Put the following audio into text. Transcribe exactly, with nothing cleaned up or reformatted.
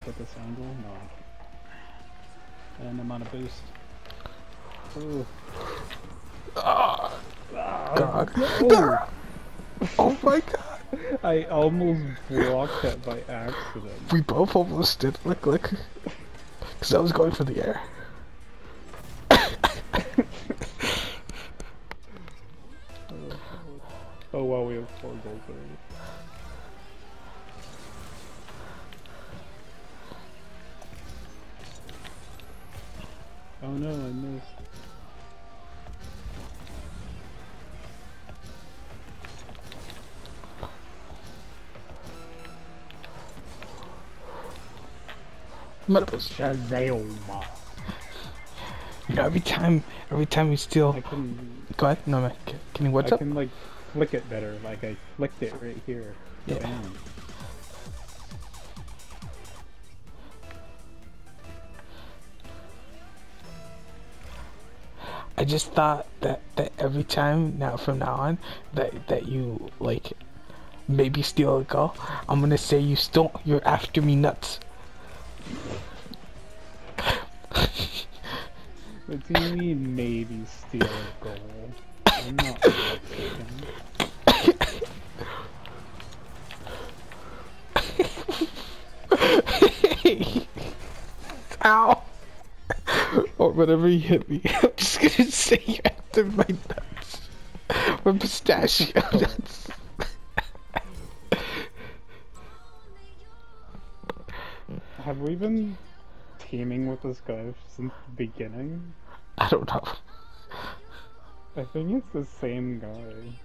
Get this angle? No. And I'm on a boost. Ooh. Oh, Ah, God. no! Oh my God. I almost blocked that by accident. We both almost did. Look, look. Because I was going for the air. Oh wow, we have four gold already. Oh no, I missed. Medicals. Shazam! You know, every time, every time we steal. I can. Go ahead. No, man. Can, can you what's I up? can like flick it better. Like I flicked it right here. Yeah. Bam. I just thought that that every time now from now on that that you like maybe steal a goal, I'm gonna say you stole. You're after me nuts. What do you mean maybe steal a goal? I'm not mistaken. Ow! Or whatever you hit me. I'm just gonna say you're after my nuts. My pistachio nuts. Have we been teaming with this guy since the beginning? I don't know. I think it's the same guy.